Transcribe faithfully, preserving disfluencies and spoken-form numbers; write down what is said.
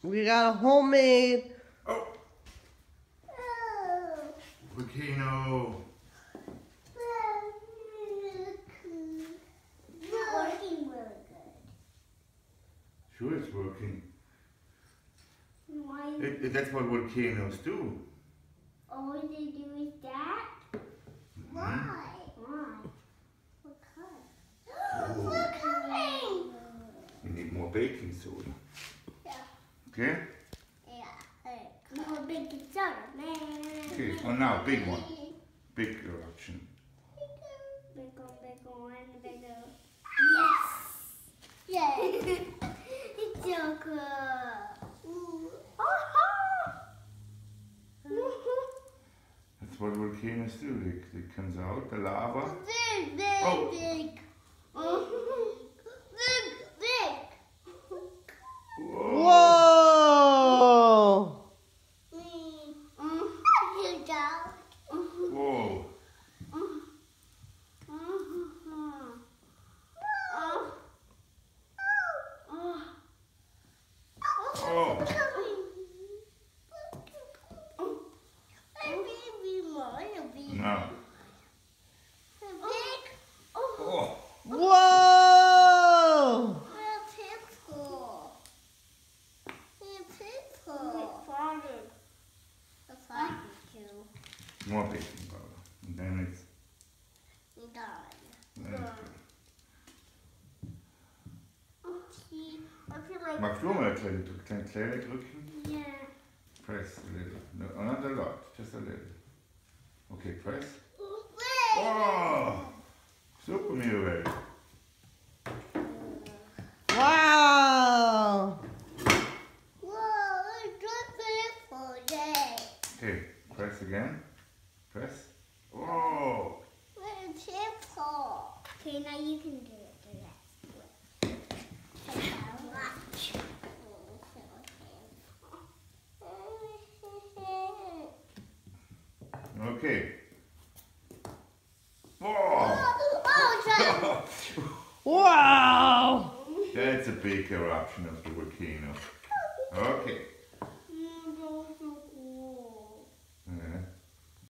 We got a homemade. Oh! Volcano. Working really good. Sure, it's working. Why? It, it, that's what volcanoes do. All they do is that? Mm-hmm. Why? Why? What color? Oh. We're coming! You need more baking soda. Yeah. Okay? Yeah. Hey, more baking soda. Okay, oh now, big one. Big eruption. Big one, big one, big one. Yes! Yay! It's so cool. Ooh. That's what volcanoes do. They, it comes out, the lava. Big, big, Oh. big. Big, big. Whoa! Whoa! Good job. Whoa! Oh! No. Oh! Whoa! More baking powder. And then it's... Then it's good. Magst du mal ein kleines klein, kleine drücken? Yeah. Press a little. No, not a lot, just a little. Okay, press. Oh! Super, Mirabel. Wow! Okay, press again. Press. Oh! Okay, now you can do it the rest. Watch. Okay. Oh! Oh, Wow! That's a big eruption of the volcano. Okay.